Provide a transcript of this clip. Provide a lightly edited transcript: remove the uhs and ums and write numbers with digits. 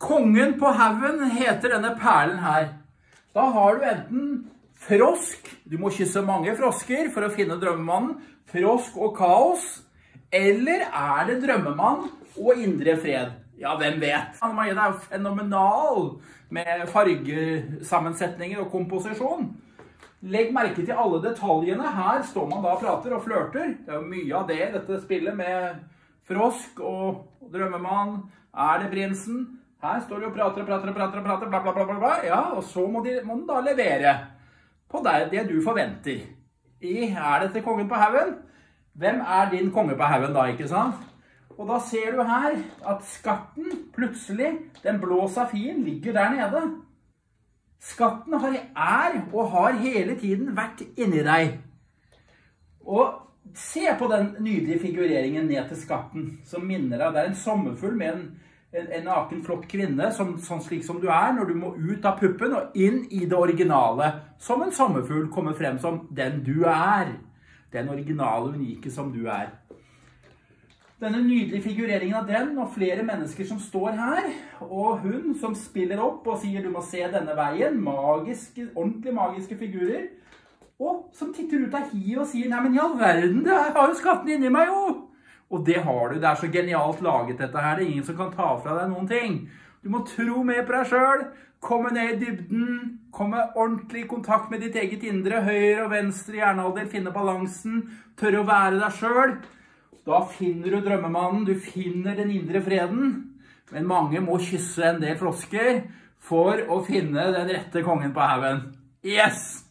Kongen på haugen heter denne perlen her. Da har du enten frosk, du må kysse mange frosker for å finne drømmemannen, frosk og kaos, eller er det drømmemann og indre fred? Ja, hvem vet? Anne Marie, det er jo fenomenal med fargesammensetninger og komposisjon. Legg merke til alle detaljene. Her står man da og prater og flørter. Det er jo mye av det i dette spillet med frosk og drømmemann. Er det prinsen? Her står de og prater, bla, bla, bla, bla. Ja, og så må den da levere på det du forventer. Er dette kongen på haugen? Hvem er din konge på haugen da, ikke sant? Og da ser du her at skatten plutselig, den blå safiren, ligger der nede. Skatten er og har hele tiden vært inni deg. Og se på den nydelige figureringen ned til skatten, som minner deg. Det er en sommerfugl med en naken, flott kvinne, sånn slik som du er, når du må ut av puppen og inn i det originale. Som en sommerfugl kommer frem som den du er. Den originale, unike som du er. Denne nydelige figureringen av den, og flere mennesker som står her, og hun som spiller opp og sier du må se denne veien, ordentlig magiske figurer, og som titter ut av hiet og sier, nei, men i all verden, det har jo skatten inni meg jo! Og det har du, det er så genialt laget dette her, det er ingen som kan ta fra deg noen ting. Du må tro mer på deg selv, komme ned i dybden, komme ordentlig i kontakt med ditt eget indre, høyre og venstre hjernehalvdel, finne balansen, tørre å være deg selv. Da finner du drømmemannen, du finner den indre freden, men mange må kysse en del frosker for å finne den rette kongen på haugen. Yes!